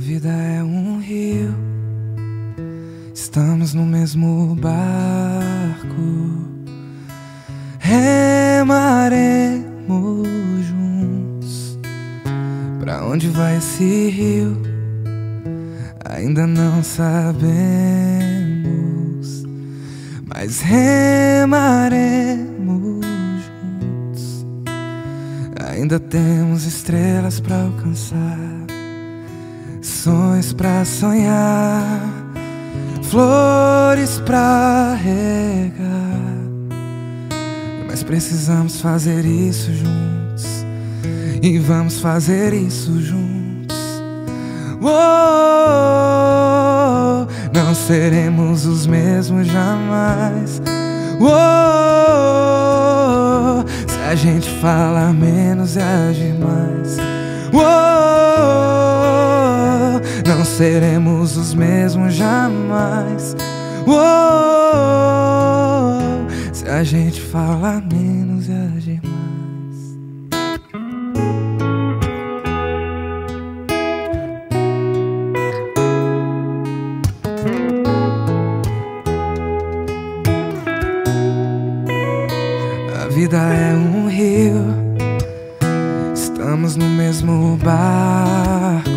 vida é um rio, estamos no mesmo barco. Remaremos juntos. Pra onde vai esse rio? Ainda não sabemos, mas remaremos juntos. Ainda temos estrelas pra alcançar, sonhos pra sonhar, flores pra regar. Mas precisamos fazer isso juntos, e vamos fazer isso juntos. Não seremos os mesmos jamais. Se a gente falar menos e agir mais. Não seremos os mesmos jamais. Se a gente falar menos e agir mais. A vida é um rio, estamos no mesmo barco.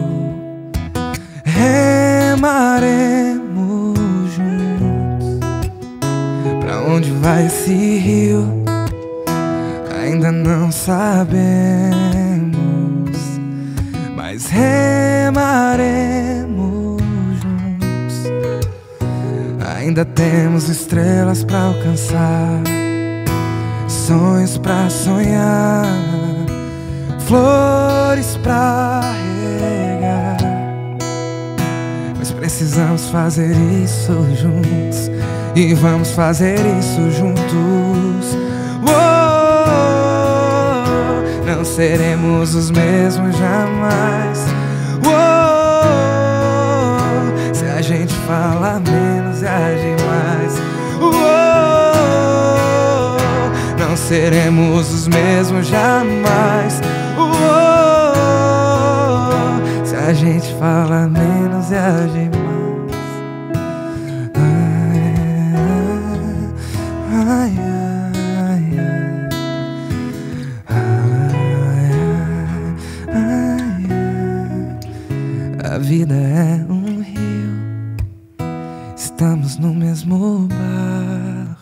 Remaremos juntos. Pra onde vai esse rio? Ainda não sabemos, mas remaremos juntos. Ainda temos estrelas pra alcançar, sonhos pra sonhar, flores pra regar. Mas precisamos fazer isso juntos, e vamos fazer isso juntos. Não seremos os mesmos jamais. Se a gente falar menos e agir mais. Não seremos os mesmos jamais. Se a gente fala menos e agir mais. Ai, ai, ai, ai, ai. A vida é um rio, estamos no mesmo barco.